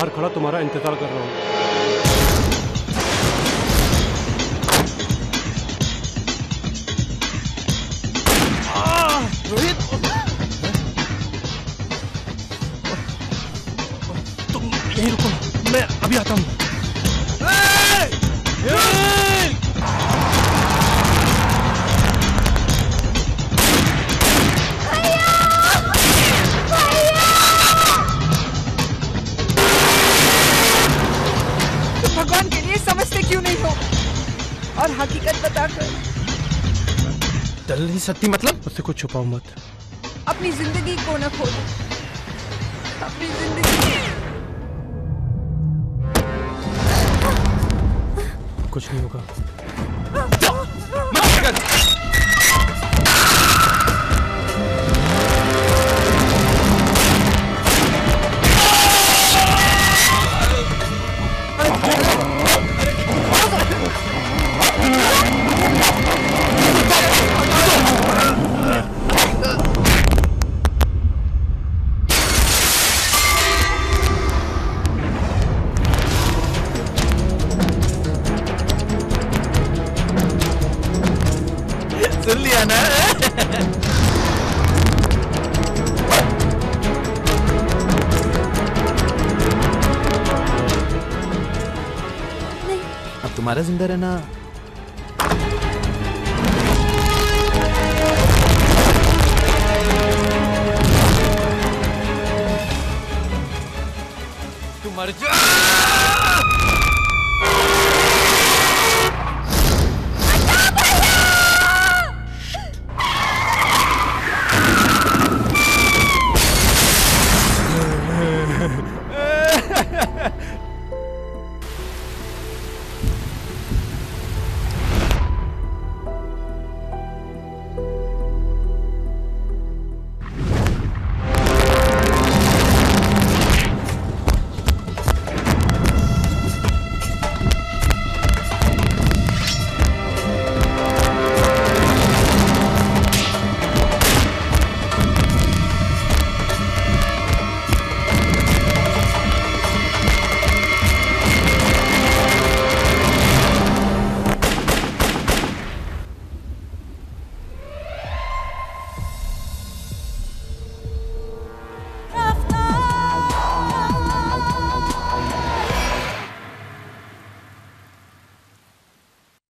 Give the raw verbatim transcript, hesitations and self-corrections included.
बाहर खड़ा तुम्हारा इंतजार कर रहा हूँ। रोहित, तुम यहीं रुको, मैं अभी आता हूँ। भगवान के लिए समझते क्यों नहीं हो? और हकीकत बताकर डल नहीं सकती मतलब? उससे कुछ छुपाओ मत। अपनी जिंदगी को न खो दो, अपनी जिंदगी। कुछ नहीं होगा। सुन लिया ना? अब तुम्हारा जिंदा रहना तुम मर जा।